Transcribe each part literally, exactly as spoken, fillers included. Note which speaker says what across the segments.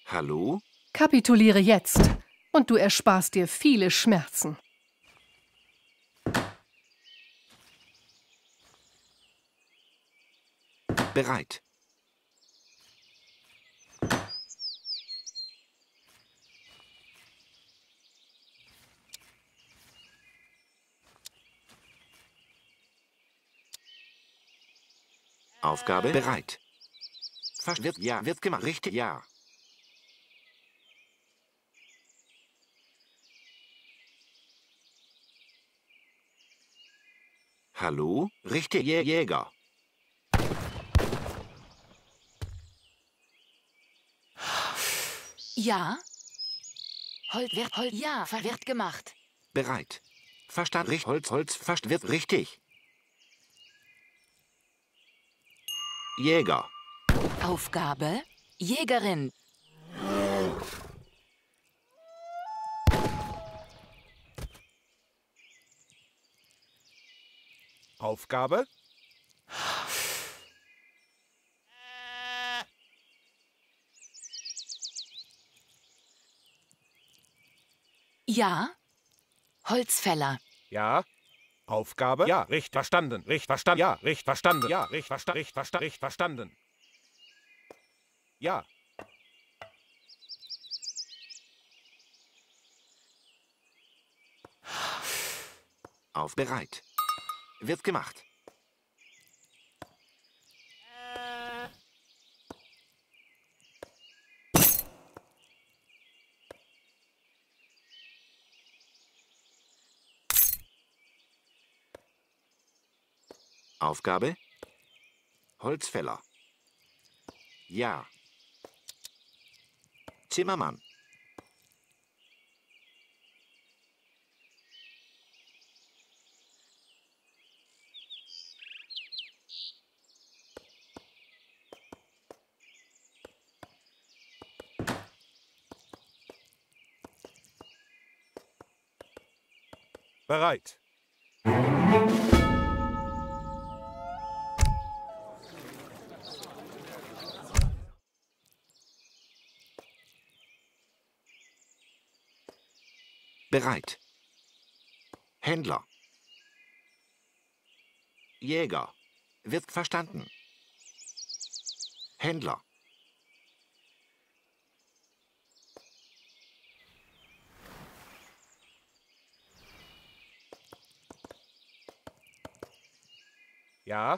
Speaker 1: Hallo?
Speaker 2: Kapituliere jetzt, und du ersparst dir viele Schmerzen.
Speaker 1: Bereit. Aufgabe bereit. Fast wird ja, wird gemacht. Richtig, ja. Hallo? Richtig, Jä- Jäger.
Speaker 3: Ja. Holz wird Holz. Ja, wird gemacht.
Speaker 1: Bereit. Verstand. Richt- Holz, Holz, fast wird richtig. Jäger.
Speaker 3: Aufgabe: Jägerin.
Speaker 4: Aufgabe?
Speaker 3: Ja. Holzfäller.
Speaker 4: Ja. Aufgabe? Ja, richtig verstanden. Richtig verstanden. Ja, richtig verstanden. Ja, richtig verstanden. Richtig verstanden. Richtig verstanden. Ja.
Speaker 1: Auf bereit. Wird gemacht. Aufgabe? Holzfäller. Ja. Zimmermann.
Speaker 4: Bereit.
Speaker 1: Bereit. Händler. Jäger. Wird verstanden. Händler.
Speaker 4: Ja.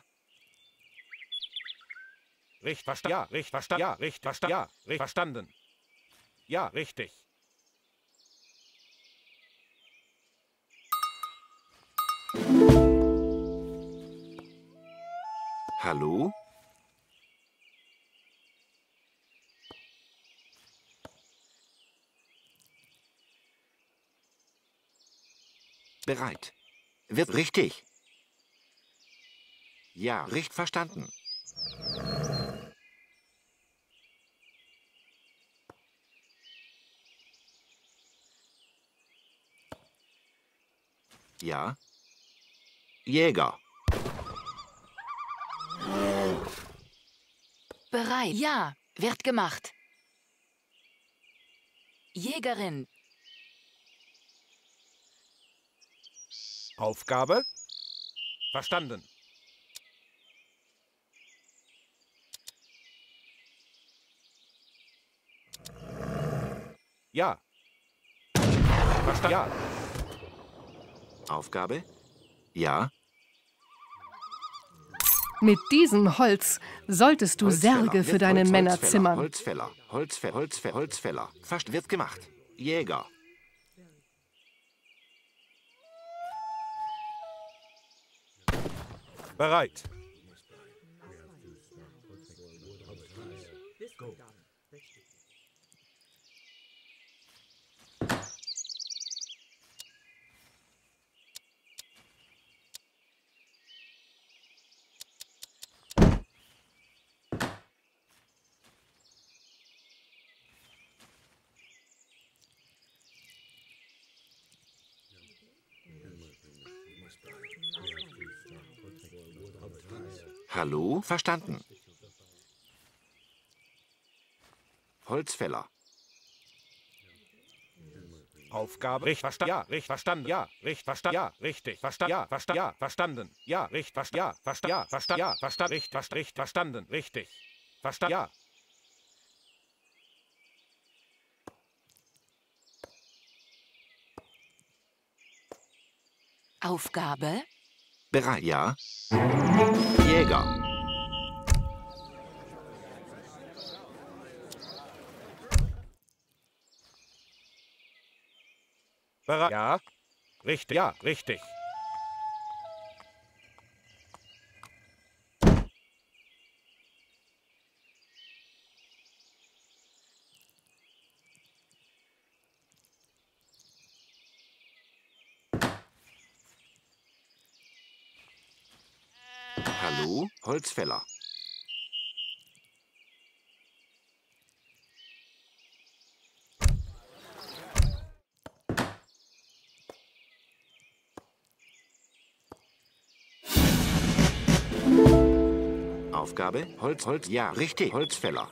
Speaker 4: Richtig verstanden. Ja, richtig verstanden. Ja, richtig verstanden. Ja, richtig verstanden. Ja, richtig.
Speaker 1: Hallo? Bereit. Wird richtig. Ja, richtig verstanden. Ja. Jäger.
Speaker 3: Bereit. Ja, wird gemacht. Jägerin.
Speaker 4: Aufgabe? Verstanden. Ja. Verstanden. Ja.
Speaker 1: Aufgabe? Ja.
Speaker 2: Mit diesem Holz solltest du
Speaker 1: Holzfäller.
Speaker 2: Särge für
Speaker 1: Wird
Speaker 2: deine
Speaker 1: Holz,
Speaker 2: Männer
Speaker 1: Holzfäller,
Speaker 2: zimmern.
Speaker 1: Holzfäller. Holzfäller. Holzfäller. Holzfäller. Fast wird gemacht. Jäger.
Speaker 4: Bereit.
Speaker 1: Hallo? Verstanden. Holzfäller.
Speaker 4: Aufgabe, richtig verstanden, ja, richtig verstanden, ja, richtig verstanden, ja, richtig verstanden, ja, verstanden, ja, verstanden, ja, richtig verstanden, ja, verstanden, ja, verstanden, ja, verstanden, richtig, richtig verstanden, richtig, verstanden, ja.
Speaker 3: Aufgabe.
Speaker 1: Bereit, ja. Jäger.
Speaker 4: Bereit, ja, richtig, ja, richtig.
Speaker 1: Hallo, Holzfäller. Aufgabe, Holz, Holz, ja, richtig, Holzfäller.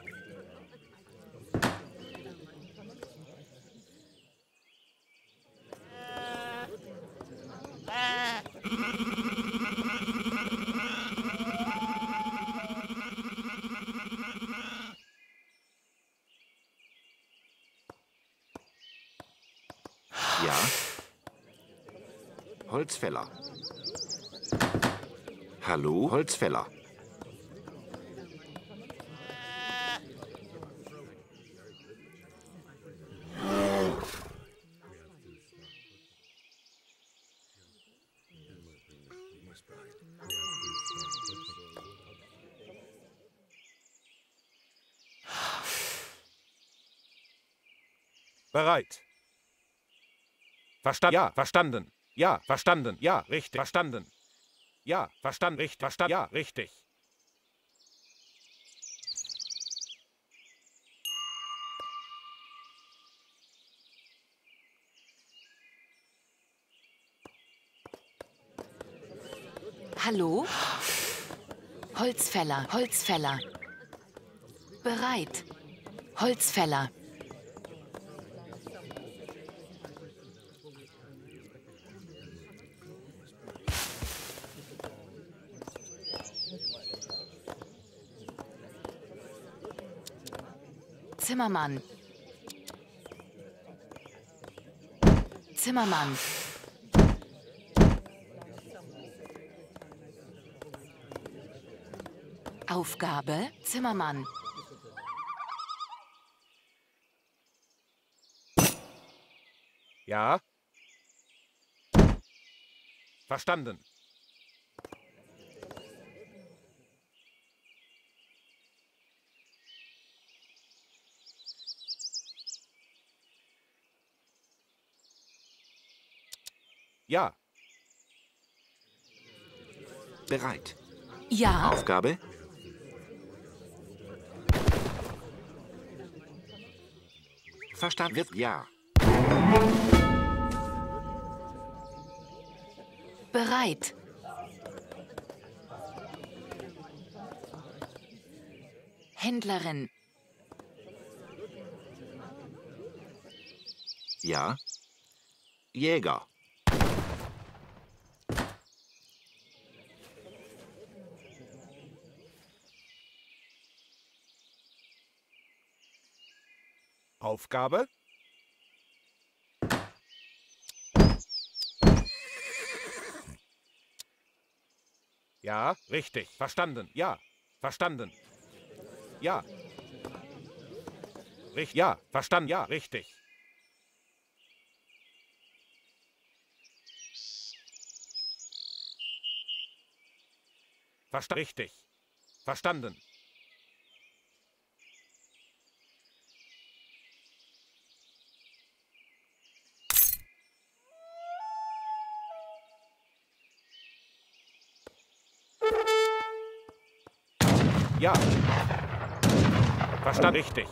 Speaker 1: Ja. Holzfäller. Hallo, Holzfäller.
Speaker 4: Bereit. Verstanden, ja, verstanden, ja, verstanden, ja, richtig, verstanden. Ja, verstanden, richtig, verstanden, ja, richtig.
Speaker 3: Hallo? Holzfäller, Holzfäller. Bereit. Holzfäller. Zimmermann. Zimmermann. Aufgabe, Zimmermann.
Speaker 4: Ja. Verstanden. Ja.
Speaker 1: Bereit.
Speaker 3: Ja.
Speaker 1: Aufgabe. Verstanden wird, ja.
Speaker 3: Bereit. Händlerin.
Speaker 1: Ja. Jäger.
Speaker 4: Aufgabe. Ja, richtig. Verstanden. Ja. Verstanden. Ja. Richtig. Ja. Verstanden. Ja, richtig. Verstanden. Richtig. Verstanden. Ja. Verstanden. Richtig.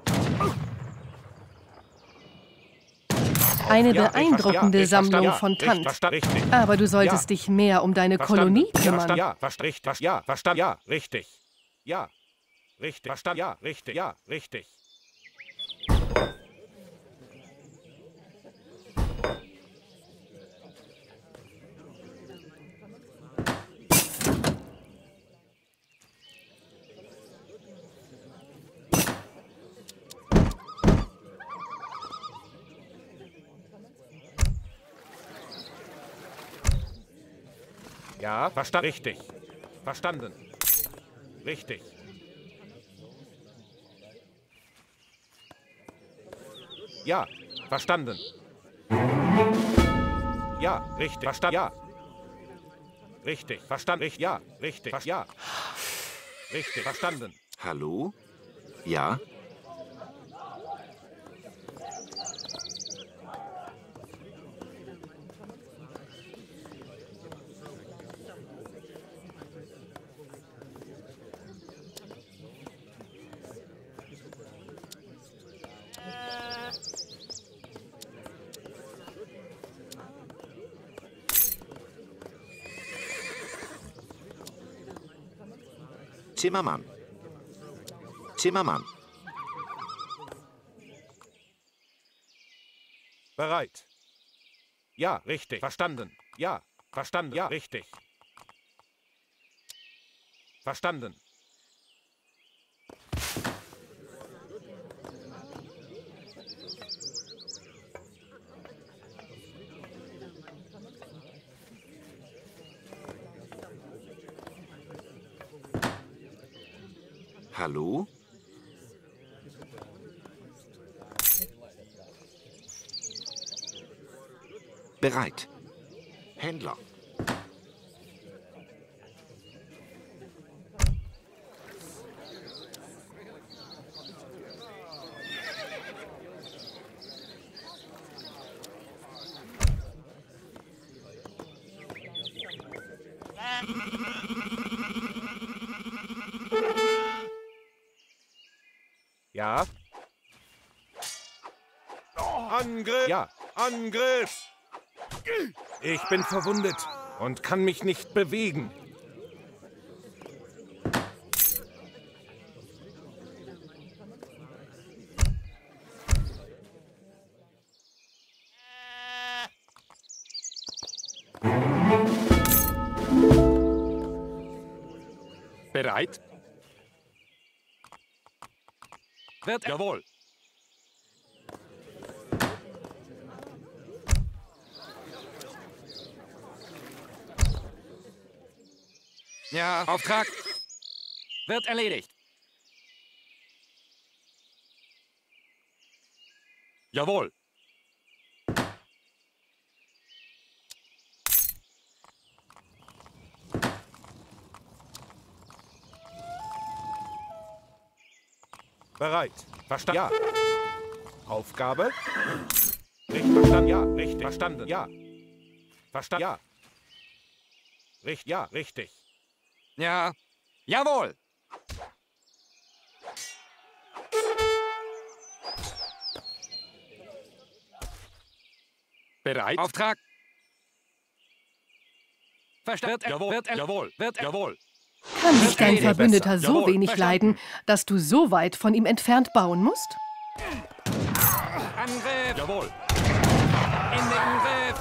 Speaker 2: Eine
Speaker 4: Ja,
Speaker 2: beeindruckende
Speaker 4: richtig, verstanden,
Speaker 2: Sammlung
Speaker 4: ja,
Speaker 2: von
Speaker 4: richtig,
Speaker 2: Tant.
Speaker 4: verstanden, richtig.
Speaker 2: Aber du solltest
Speaker 4: Ja.
Speaker 2: dich mehr um deine
Speaker 4: Verstanden.
Speaker 2: Kolonie
Speaker 4: Ja,
Speaker 2: kümmern.
Speaker 4: verstanden, ja, verstanden, richtig, ja, verstanden, ja, richtig. Ja, richtig, verstanden, ja, richtig, ja, richtig. Ja, verstanden. Richtig. Verstanden. Richtig. Ja, verstanden. Ja, richtig. Verstanden. Ja. Richtig. Verstanden. Ja, richtig. Ja. Richtig. Verstanden.
Speaker 1: Hallo? Ja? Zimmermann. Zimmermann.
Speaker 4: Bereit. Ja, richtig. Verstanden. Ja, verstanden. Ja, richtig. Verstanden.
Speaker 1: Hallo? Bereit. Händler.
Speaker 4: Ja. Angriff! Ja, Angriff! Ich bin verwundet und kann mich nicht bewegen.
Speaker 5: Bereit? Wird jawohl. Ja, Auftrag wird erledigt. Jawohl.
Speaker 4: Bereit. Verstanden. Ja. Aufgabe. Richtig. Verstanden. Ja. Richtig. Verstanden. Ja. Verstanden. Ja. Richtig. Ja. Richtig.
Speaker 5: Ja. Jawohl. Bereit? Auftrag. Verstanden. Jawohl. Wird jawohl. Wird jawohl.
Speaker 2: Kann dich dein Verbündeter so
Speaker 5: Jawohl,
Speaker 2: wenig
Speaker 5: verstanden.
Speaker 2: leiden, dass du so weit von ihm entfernt bauen musst?
Speaker 5: Angriff. Jawohl. In den Angriff.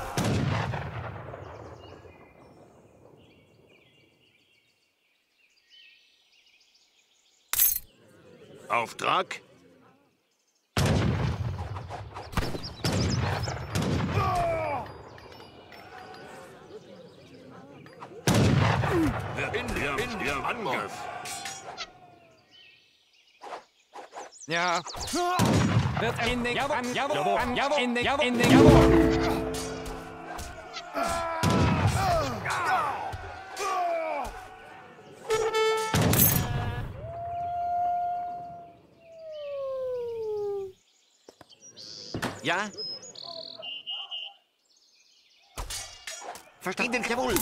Speaker 1: Auftrag? In der, in der Angriff.
Speaker 5: Ja. Wird in den jawohl. Jawohl. An, jawohl. In den jawohl. In den jawohl.
Speaker 1: Ja? Verstanden, jawohl.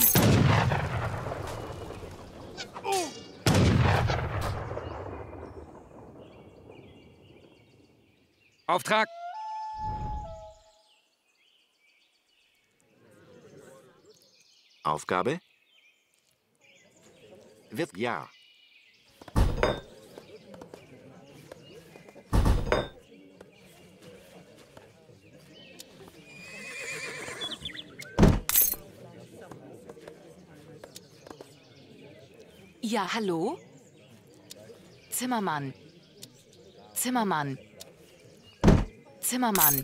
Speaker 5: Auftrag.
Speaker 1: Aufgabe? Wird ja.
Speaker 3: Ja, hallo? Zimmermann. Zimmermann. Zimmermann.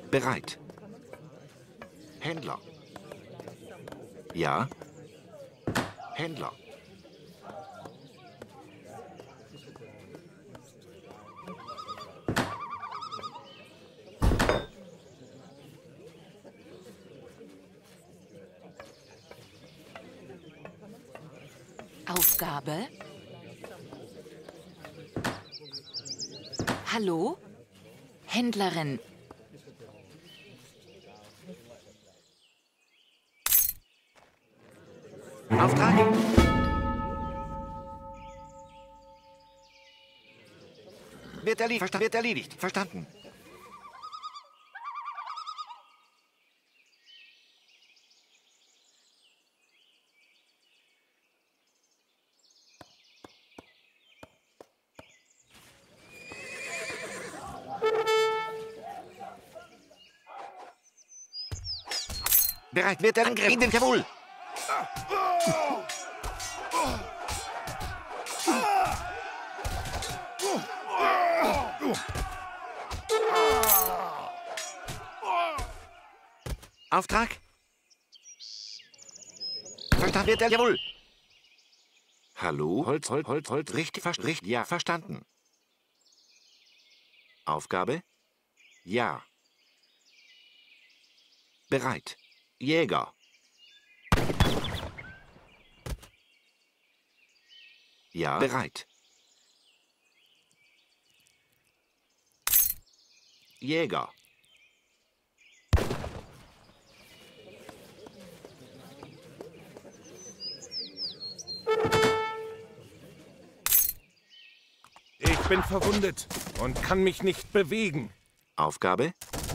Speaker 1: Bereit. Händler. Ja. Händler.
Speaker 3: Aufgabe? Hallo? Händlerin.
Speaker 1: Auftrag. Wird erledigt. Versta wird erledigt. Verstanden. Bereit. Wird der Angriff. In den Jawohl. Auftrag? Verstanden wird er, jawohl. Hallo? Holz, Holz, Holz, Holz, richtig, ver richtig, ja, verstanden. Aufgabe? Ja. Bereit. Jäger. Ja, bereit. Jäger.
Speaker 4: Ich bin verwundet und kann mich nicht bewegen.
Speaker 1: Aufgabe?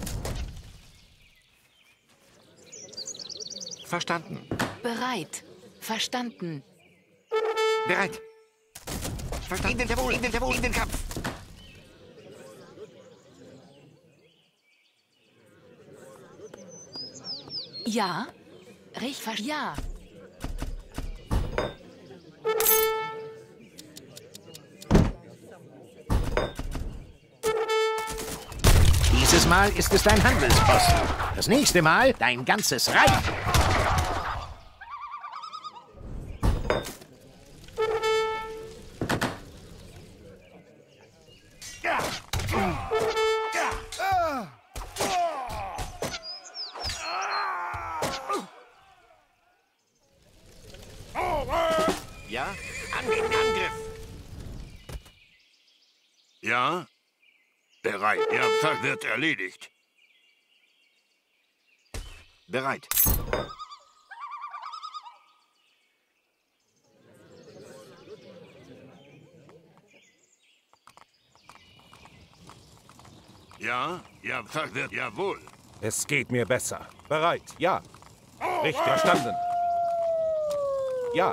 Speaker 1: Verstanden.
Speaker 3: Bereit. Verstanden.
Speaker 1: Bereit. Verstanden. In den Jawohl, in den Jawohl, in den Kampf.
Speaker 3: Ja. Richtig. Ja.
Speaker 6: Dieses Mal ist es dein Handelsposten. Das nächste Mal dein ganzes Reich.
Speaker 1: Ja, an den Angriff.
Speaker 7: Ja? Bereit. Ja, wird erledigt.
Speaker 1: Bereit.
Speaker 7: Ja? Ja, wird jawohl.
Speaker 4: Es geht mir besser. Bereit. Ja. Richtig. Verstanden. Ja.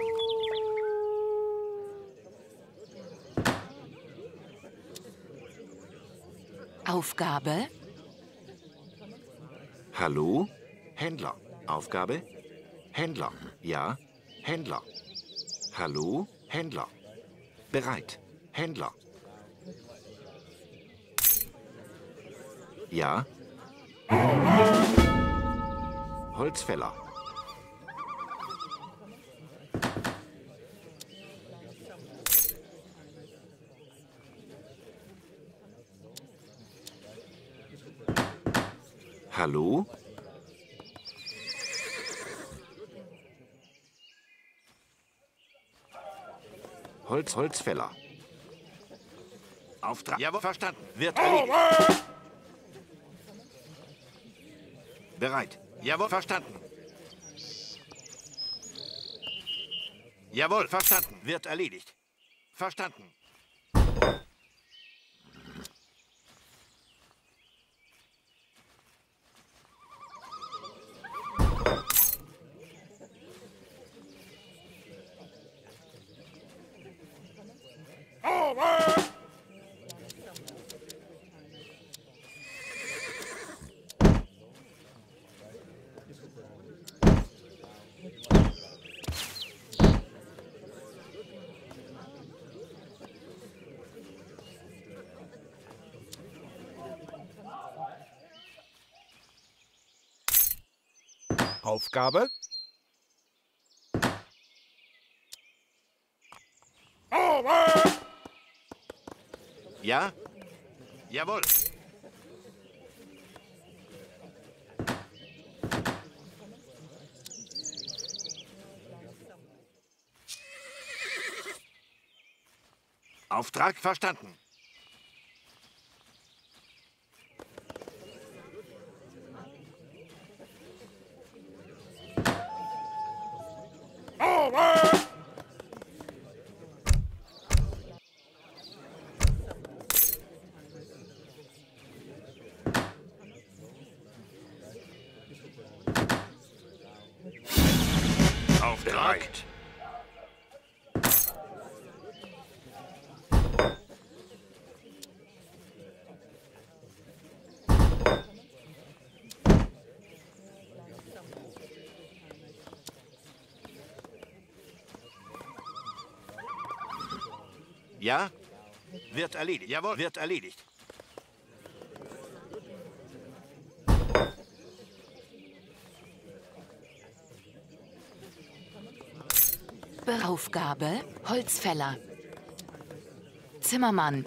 Speaker 3: Aufgabe?
Speaker 1: Hallo? Händler. Aufgabe? Händler. Ja. Händler. Hallo? Händler. Bereit. Händler. Ja. Holzfäller. Hallo? Holz, Holzfäller.
Speaker 7: Auftrag.
Speaker 1: Jawohl, verstanden. Wird erledigt. Bereit. Jawohl, verstanden. Jawohl, verstanden. Wird erledigt. Verstanden.
Speaker 4: Aufgabe.
Speaker 1: Ja? Jawohl. Auftrag verstanden. Auftrag. Ja? Wird erledigt. Jawohl, wird erledigt.
Speaker 3: Aufgabe, Holzfäller. Zimmermann.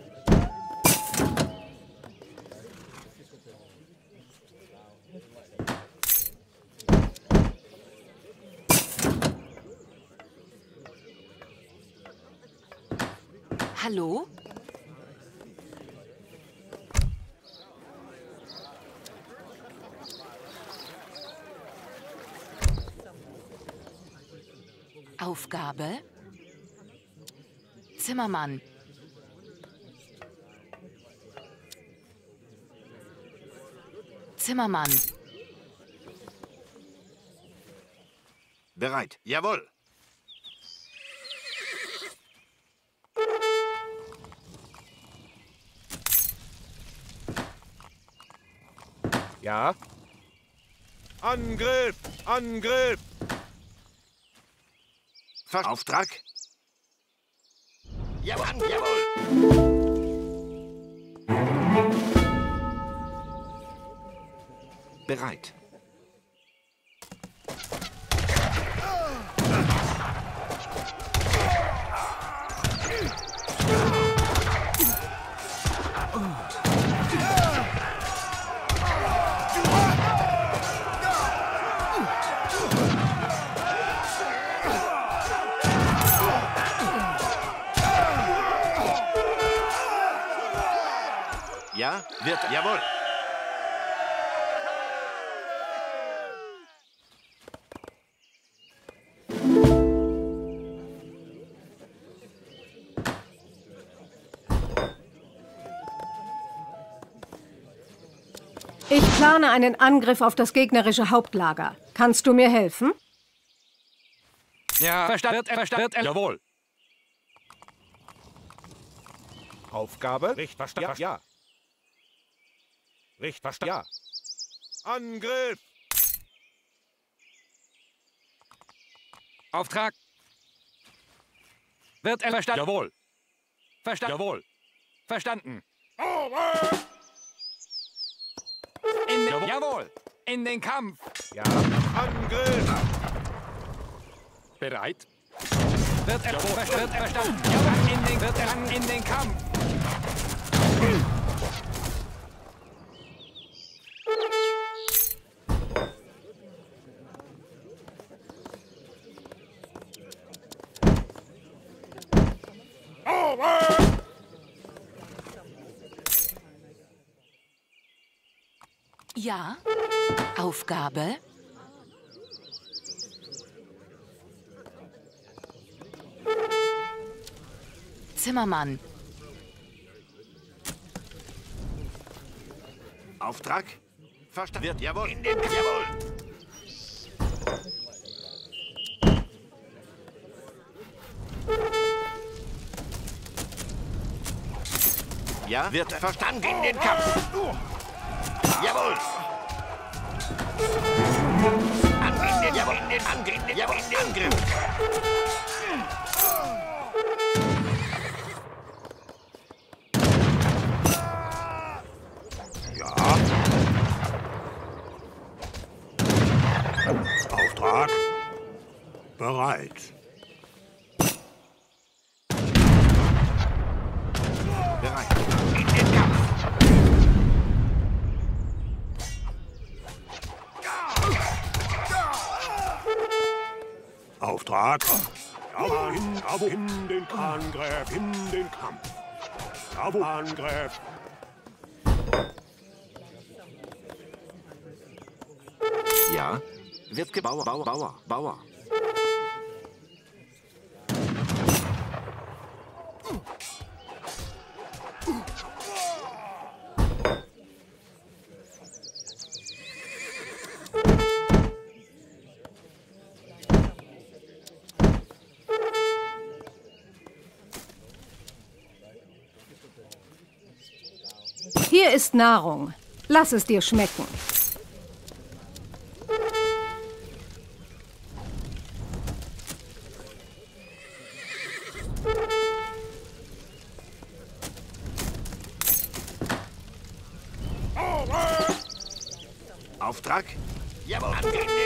Speaker 3: Hallo? Aufgabe? Zimmermann. Zimmermann.
Speaker 1: Bereit. Jawohl.
Speaker 4: Ja. Angriff! Angriff!
Speaker 1: Ver Auftrag. Jawohl, jawohl. Bereit. Ja, wird, jawohl.
Speaker 2: Ich plane einen Angriff auf das gegnerische Hauptlager. Kannst du mir helfen?
Speaker 5: Ja, verstanden. Verstanden. Jawohl.
Speaker 4: Aufgabe. Richt verstanden. Ja. Richt verstanden. Ja. Angriff!
Speaker 5: Auftrag. Wird er verstanden? Jawohl. Verstanden. Jawohl. Verstanden. In den, jawohl. In den Kampf.
Speaker 4: Ja. Angriff!
Speaker 5: Bereit. Wird er, jawohl. Wird er verstanden? Jawohl. In den, wird er in den Kampf.
Speaker 3: Ja. Aufgabe. Zimmermann.
Speaker 1: Auftrag. Verstanden. Wird, jawohl. In den, jawohl. Ja, wird verstanden. In den Kampf. Jawohl. An in den, jawohl, in den Angriff. Jawohl, in den Angriff. Ja.
Speaker 7: Bereit.
Speaker 1: Bereit. In den Kampf.
Speaker 7: Auftrag. Jawohl, in, jawohl, in den Angriff, in den Kampf. Jawohl, Angriff.
Speaker 1: Ja. Wird gebaut. Bauer, Bauer, Bauer.
Speaker 2: Hier ist Nahrung. Lass es dir schmecken.
Speaker 1: Auftrag? Jawohl.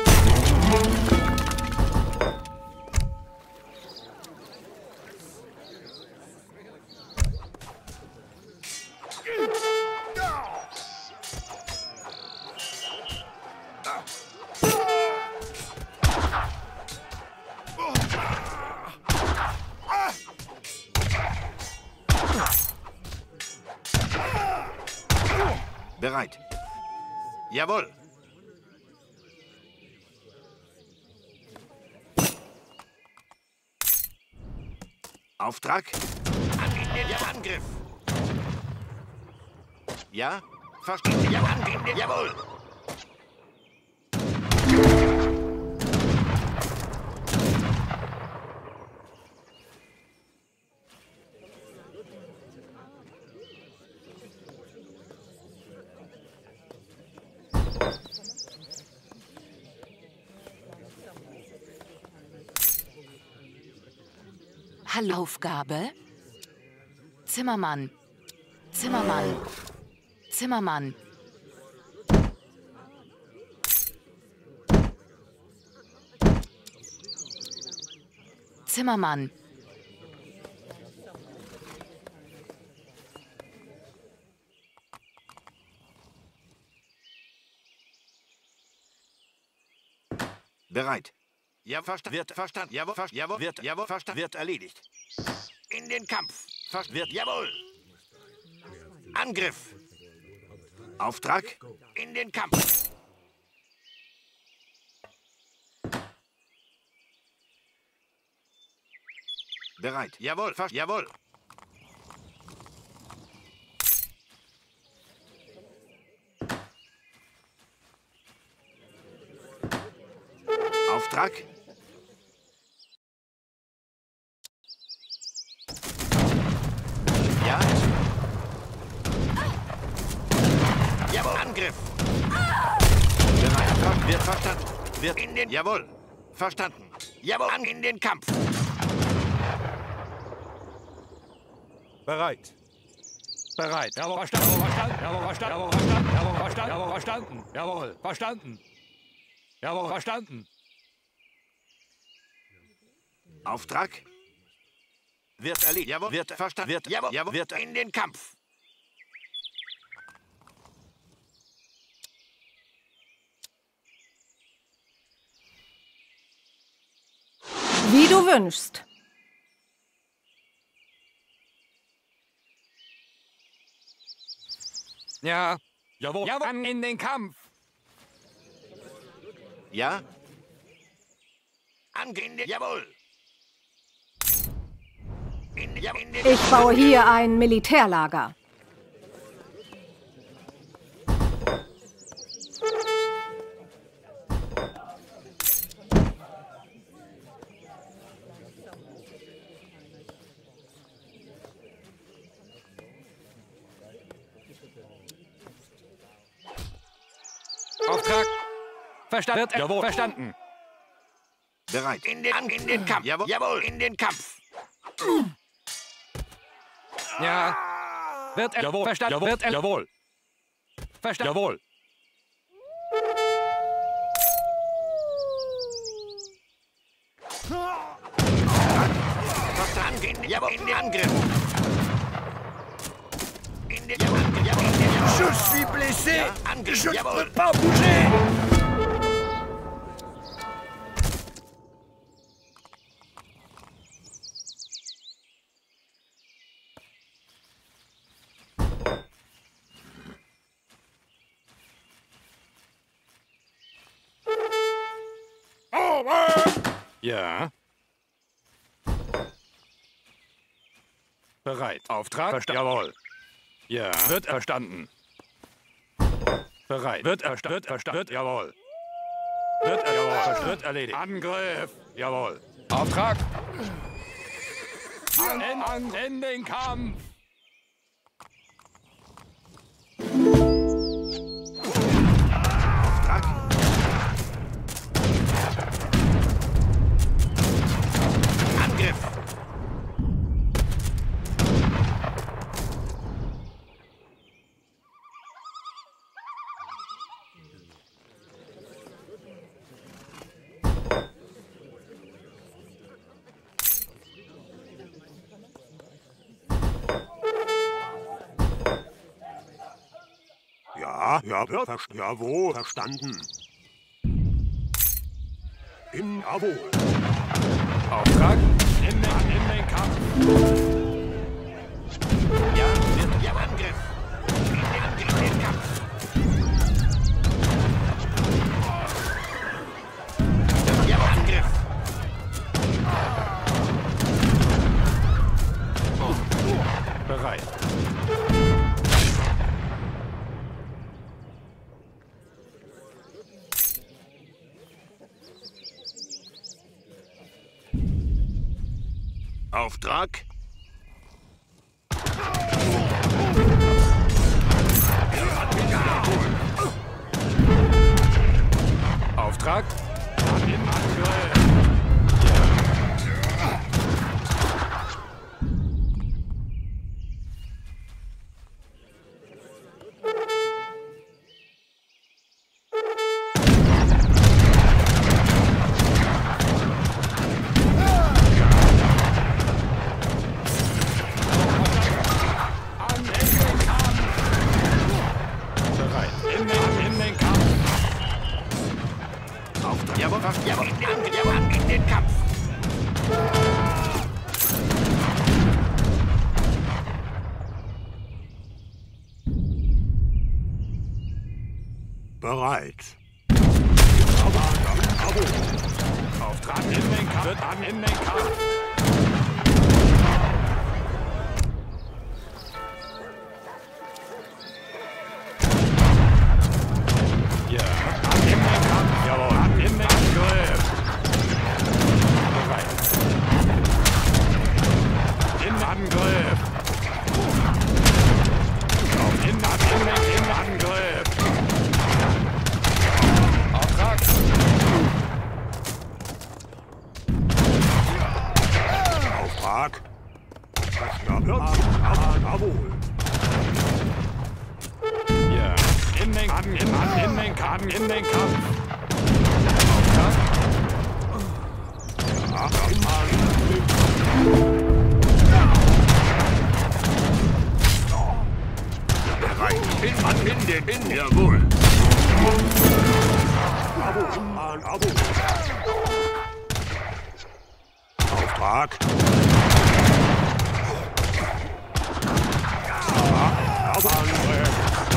Speaker 1: Bereit. Jawohl. Auftrag? An den Angriff. Ja? Verstehen. Ja, an den Jawohl.
Speaker 3: Hallo. Aufgabe? Zimmermann. Zimmermann. Zimmermann. Zimmermann.
Speaker 1: Bereit. Ja, verstanden. Wird verstanden. Jawohl, ver jawohl, wird, jawohl, verstanden. Wird erledigt. In den Kampf. Ver wird, jawohl. Angriff. Auftrag. In den Kampf. Bereit. Jawohl, ver jawohl. Auftrag. Ja. Jawohl. Angriff. Bereit. Wird verstanden. Wird in den. Jawohl. Verstanden. Jawohl. An in den Kampf.
Speaker 4: Bereit.
Speaker 5: Bereit. Jawohl, verstanden. Jawohl, verstanden. Jawohl, verstanden. Jawohl, verstanden. Jawohl, verstanden. Jawohl, verstanden. Jawohl, verstanden.
Speaker 1: Auftrag. Wird erledigt. Jawohl. Wird verstanden. Wird. Jawohl. Jawohl. Wird in den Kampf.
Speaker 2: Wie du wünschst.
Speaker 5: Ja. Jawohl. Jawohl. In den Kampf.
Speaker 1: Ja. Angehen. Jawohl. In, ja, in den
Speaker 2: Ich baue hier ein Militärlager.
Speaker 5: Auftrag. Verstanden. Jawohl, verstanden.
Speaker 1: Bereit. In den, in den Kampf. Jawohl. Jawohl. In den Kampf.
Speaker 5: Ja. Wird er. Jawohl. Verstanden. Jawohl. Wird er. Jawohl. Verstanden. Jawohl.
Speaker 1: Angriff. Jawohl, in den Angriff. In den Angriff. Jawohl, in den Angriff.
Speaker 7: Je suis blessé.
Speaker 1: Ja, Angriff.
Speaker 7: Je ne
Speaker 1: Jawohl.
Speaker 7: peux pas bouger.
Speaker 5: Ja. Bereit. Auftrag? Verstanden. Jawohl. Ja. Wird verstanden. Bereit. Wird verstanden. Verstanden. Jawohl. Wird, er jawohl. Wird erledigt. Angriff. Jawohl. Auftrag? An, in, an, in den Kampf.
Speaker 1: Auftrag. Angriff.
Speaker 7: Ja, ja, ja, ver jawohl, verstanden. In, jawohl.
Speaker 5: Auftrag? In den, in den Kampf.
Speaker 1: Ja, wird, ja, Angriff. In den Angriff, in den Kampf. Ja, Angriff.
Speaker 5: Bereit.
Speaker 1: Auftrag.
Speaker 5: Auftrag? Im Angriff.
Speaker 1: Jawohl, jawohl, in den Angriff, jawohl, in den Kampf.
Speaker 7: Bereit.
Speaker 5: Auftrag in den Kampf. Wird an in den Kampf. Ja. An in den Kampf. Jawohl. An in den Angriff. Bereit. In Angriff. Auf in, an in den in Angriff. Auftrag.
Speaker 7: Auftrag. Ja, ja, jawohl.
Speaker 5: Ja. In den, an, in, an, in den Kampf. In den Kampf. Auftrag.
Speaker 7: Ja, in Angriff.
Speaker 1: Bereit. In, an, in den, in, jawohl.
Speaker 7: Jawohl, jawohl. Auftrag. Ja, jawohl.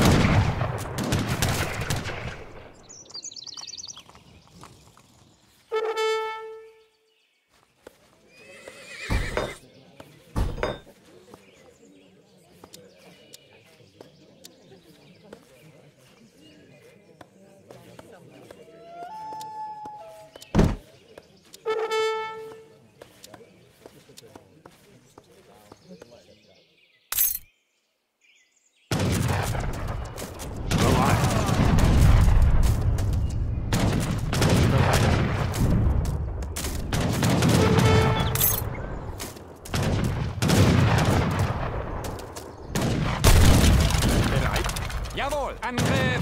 Speaker 5: Jawohl, Angriff!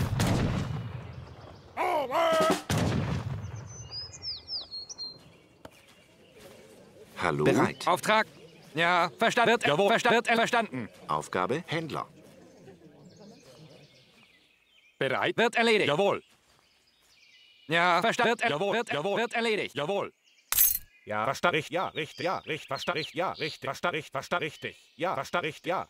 Speaker 1: Hallo?
Speaker 5: Bereit. Auftrag? Ja, verstanden. Wird, jawohl, verstanden. Wird verstanden.
Speaker 1: Aufgabe Händler.
Speaker 5: Bereit. Wird erledigt. Jawohl. Ja, verstanden. Wird, jawohl, wird, jawohl, wird erledigt. Jawohl.
Speaker 4: Ja, verstanden. Richtig, ja, richtig, ja, richtig, verstanden. Richtig, ja, richtig, verstanden. Richtig, verstanden. Richtig, ja, verstanden. Richtig, ja.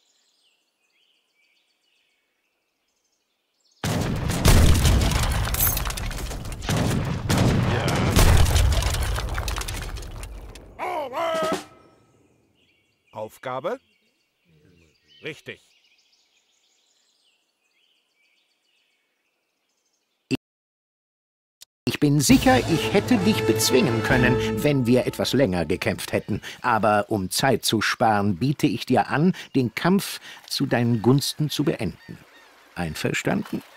Speaker 4: Aufgabe? Richtig.
Speaker 6: Ich bin sicher, ich hätte dich bezwingen können, wenn wir etwas länger gekämpft hätten. Aber um Zeit zu sparen, biete ich dir an, den Kampf zu deinen Gunsten zu beenden. Einverstanden?